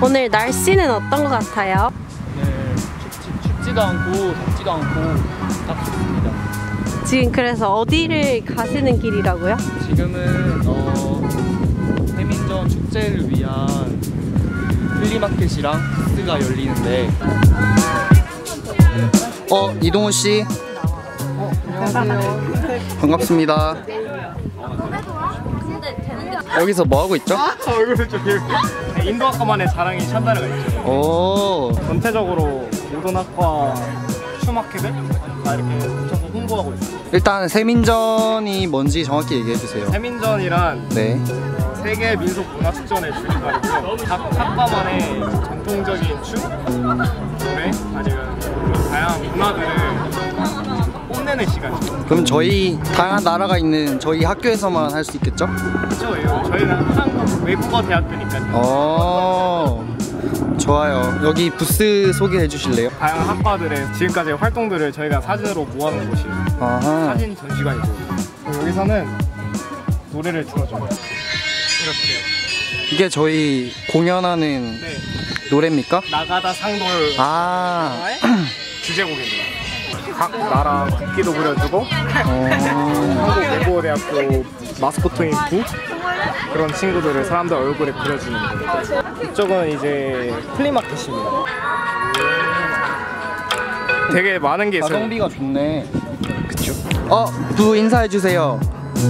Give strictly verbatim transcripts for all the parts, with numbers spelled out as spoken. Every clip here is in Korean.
오늘 날씨는 어떤 것 같아요? 네, 춥지, 춥지도 않고 덥지도 않고 딱 좋습니다. 지금 그래서 어디를 가시는 길이라고요? 지금은 어, 세민전 축제를 위한 플리마켓이랑 부스가 열리는데. 어, 이동훈 씨. 어, 안녕하세요. 반갑습니다. 여기서 뭐 하고 있죠? 아, 얼굴을 좀 인도학과만의 자랑이 샨다르가 있죠. 오. 전체적으로 모든 학과 슈마켓을 다 이렇게 붙여서 홍보하고 있어요. 일단 세민전이 뭔지 정확히 얘기해 주세요. 세민전이란 네. 세계 민속 문화 축전의 줄임말이고요. 각 학과만의 전통적인 춤, 노래, 아니면 그런 다양한 문화들을 뽐내는 시간이죠. 그럼 저희 다양한 나라가 있는 저희 학교에서만 할 수 있겠죠? 그렇죠. 저희는 한국 외국어 대학교니까요. 어, 좋아요. 여기 부스 소개해 주실래요? 다양한 학과들의 지금까지의 활동들을 저희가 사진으로 모아놓은 곳이에요. 아하. 사진 전시관이죠. 여기서는 노래를 틀어줘요. 이렇게요. 이게 저희 공연하는 네. 노래입니까? 나가다 상돌 아. 주제곡입니다. 각 나라 국기도 그려주고 어... 한국 외국어대학교 마스코트인 부 그런 친구들을 사람들 얼굴에 그려주는 거예요. 이쪽은 이제 플리마켓입니다. 되게 많은 게 있어요. 가성비가 좋네. 그쵸? 어, 부 인사해 주세요.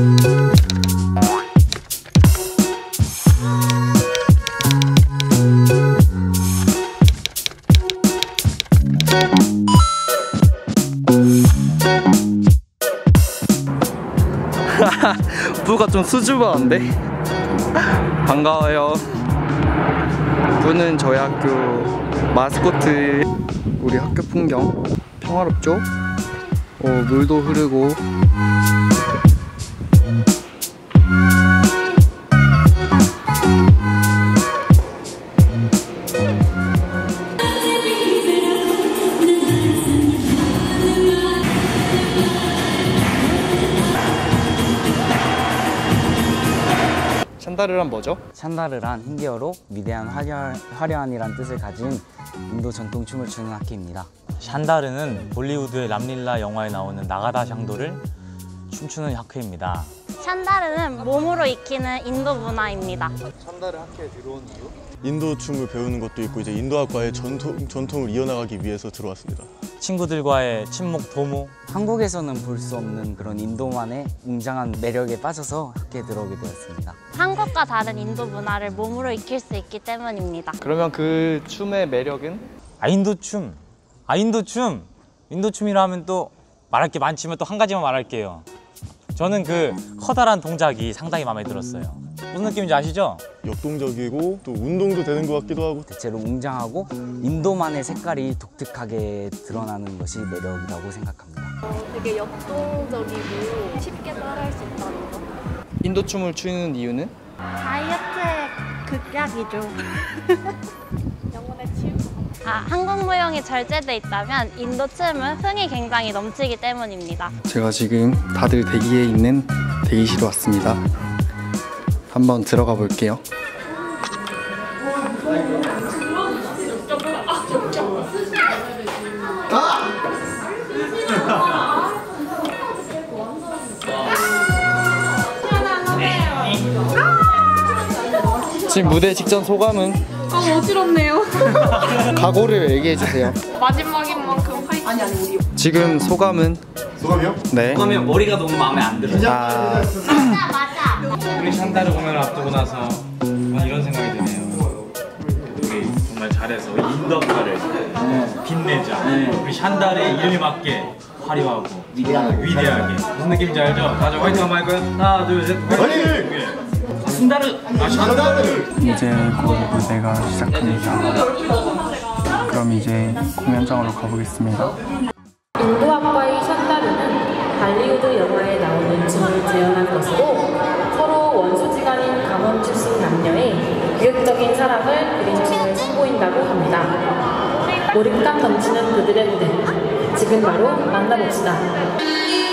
부가 좀 수줍어한데? 반가워요. 부는 저희 학교 마스코트. 우리 학교 풍경 평화롭죠? 어, 물도 흐르고. 샨다르란 뭐죠? 샨다르란 힌디어로 위대한 화려, 화려한이란 뜻을 가진 인도 전통 춤을 추는 학교입니다. 샨다르는 볼리우드의 람릴라 영화에 나오는 나가다 샹도를 춤추는 학교입니다. 샨다르는 몸으로 익히는 인도 문화입니다. 샨다르 학교에 들어온 이유? 인도 춤을 배우는 것도 있고 이제 인도학과의 전통, 전통을 이어나가기 위해서 들어왔습니다. 친구들과의 친목 도모. 한국에서는 볼 수 없는 그런 인도만의 웅장한 매력에 빠져서 학교에 들어오게 되었습니다. 한국과 다른 인도 문화를 몸으로 익힐 수 있기 때문입니다. 그러면 그 춤의 매력은? 아, 인도 춤. 아, 인도 춤. 인도 춤이라 하면 또 말할 게 많지만 또 한 가지만 말할게요. 저는 그 커다란 동작이 상당히 마음에 들었어요. 무슨 느낌인지 아시죠? 역동적이고 또 운동도 되는 것 같기도 하고 대체로 웅장하고 인도만의 색깔이 독특하게 드러나는 것이 매력이라고 생각합니다. 어, 되게 역동적이고 쉽게 따라할 수 있다는 거. 인도 춤을 추는 이유는? 다이어트의 극약이죠. 영혼의 치유? 아, 한국 무용이 절제돼 있다면 인도 춤은 흥이 굉장히 넘치기 때문입니다. 제가 지금 다들 대기에 있는 대기실에 왔습니다. 한번 들어가 볼게요. 지금 무대 직전 소감은? 아, 어지럽네요. 각오를 얘기해 주세요. 마지막인 만큼 화이팅. 아니, 아니, 우리. 지금 소감은? 소감이요? 네. 소감이 머리가 너무 마음에 안 들어요. 아... 우리 샨다르 공연을 앞두고 나서 이런 생각이 드네요. 우리 정말 잘해서 인도학과를 빛내자. 우리 샨다르의 이름에 맞게 화려하고 위대하게. 위대하게. 무슨 느낌인지 알죠? 다들 화이팅 한번 할까요? 하나, 둘, 셋. 화이팅! 샨다르! 아, 샨다르! 이제 곧 무대가 시작합니다. 그럼 이제 공연장으로 가보겠습니다. 인도학과의 샨다르는 발리우드 영화에 나오는 춤을 재현한 것으로 서로 원수지간인 강원 출신 남녀의 비극적인 사랑을 그린 춤을 선보인다고 합니다. 몰입감 넘치는 그들의 무대, 지금 바로 만나봅시다.